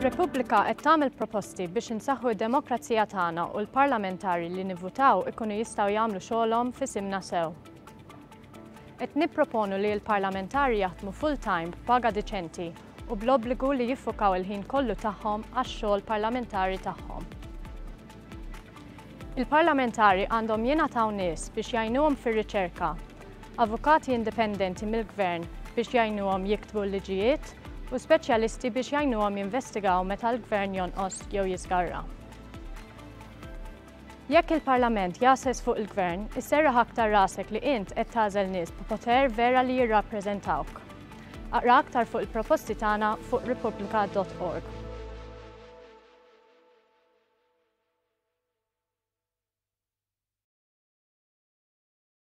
Ir-Repubblika qed tagħmel proposti biex insaħħu d-demokrazija tagħna u l-parlamentari li nivvutaw ikunu jistgħu jagħmlu xogħolhom f'isimna sew. Qed nipproponu li l-parlamentari jaħdmu full-time b'paga diċenti u bl-obbligu li jiffukaw il-ħin kollu tagħhom għax-xogħol parlamentari tagħhom. Il-parlamentari għandhom jingħataw nies biex jgħinuhom fir-riċerka, avukati indipendenti mill-gvern biex jgħinuhom jiktbu l-liġijiet u speċjalisti biex jgħinuhom jinvestigaw meta l-gvern jonqos jew jiżgarra. Jekk il-Parlament jases fuq il-gvern, isserraħ aktar rasek li int qed tagħżel nies b'poter vera li jirrappreżentawk. Aqra aktar fuq il-proposti tagħna fuq republika.org.